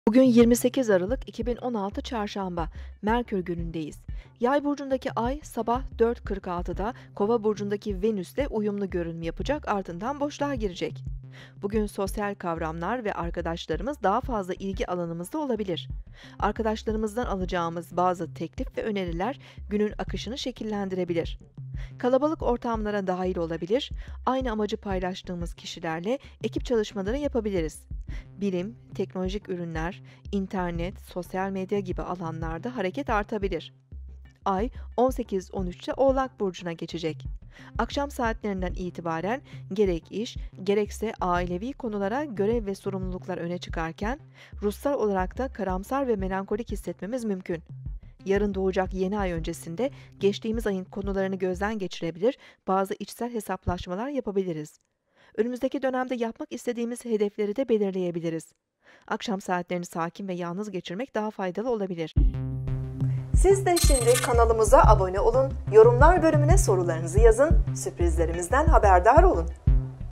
Bugün 28 Aralık 2016 Çarşamba, Merkür günündeyiz. Yay burcundaki Ay sabah 4.46'da Kova burcundaki Venüs'le uyumlu görünüm yapacak, ardından boşluğa girecek. Bugün sosyal kavramlar ve arkadaşlarımız daha fazla ilgi alanımızda olabilir. Arkadaşlarımızdan alacağımız bazı teklif ve öneriler günün akışını şekillendirebilir. Kalabalık ortamlara dahil olabilir, aynı amacı paylaştığımız kişilerle ekip çalışmaları yapabiliriz. Bilim, teknolojik ürünler, internet, sosyal medya gibi alanlarda hareket artabilir. Ay 18-13'te Oğlak Burcu'na geçecek. Akşam saatlerinden itibaren gerek iş, gerekse ailevi konulara görev ve sorumluluklar öne çıkarken, ruhsal olarak da karamsar ve melankolik hissetmemiz mümkün. Yarın doğacak yeni ay öncesinde geçtiğimiz ayın konularını gözden geçirebilir, bazı içsel hesaplaşmalar yapabiliriz. Önümüzdeki dönemde yapmak istediğimiz hedefleri de belirleyebiliriz. Akşam saatlerini sakin ve yalnız geçirmek daha faydalı olabilir. Siz de şimdi kanalımıza abone olun, yorumlar bölümüne sorularınızı yazın, sürprizlerimizden haberdar olun.